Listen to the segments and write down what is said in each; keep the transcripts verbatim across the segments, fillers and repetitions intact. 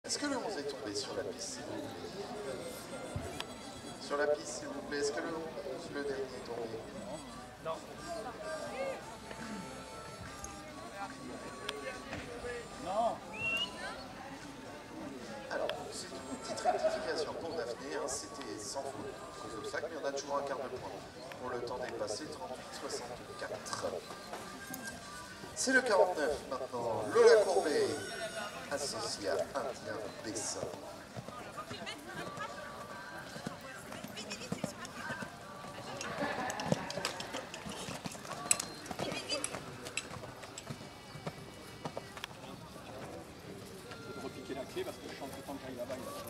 Est-ce que le onze est tombé sur la piste, s'il vous plaît? Sur la piste, s'il vous plaît. Est-ce que le onze, le dernier, est tombé? Non. Non. Alors, c'est une petite rectification pour Daphné. Hein, c'était sans faute aux obstacles, mais on a toujours un quart de point. Pour le temps dépassé, trente-huit soixante-quatre. C'est le quarante-neuf maintenant. Lola Courbet, associé à Indien Bessin. Repiquer la clé parce que je chante tout le temps quand il va là-bas, il va chanter.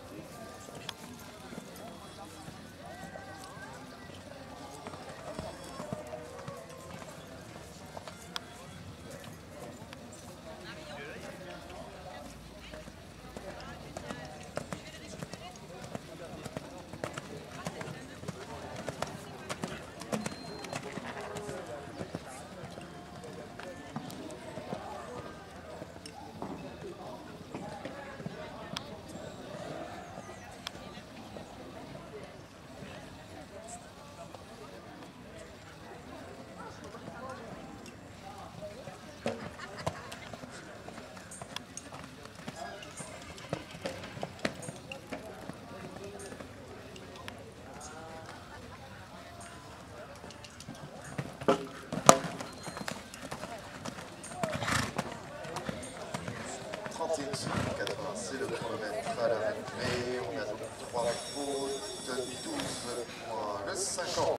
trente et une secondes quatre-vingts, c'est le chronomètre à la récré. On a donc trois fautes, douze points. Le cinquante.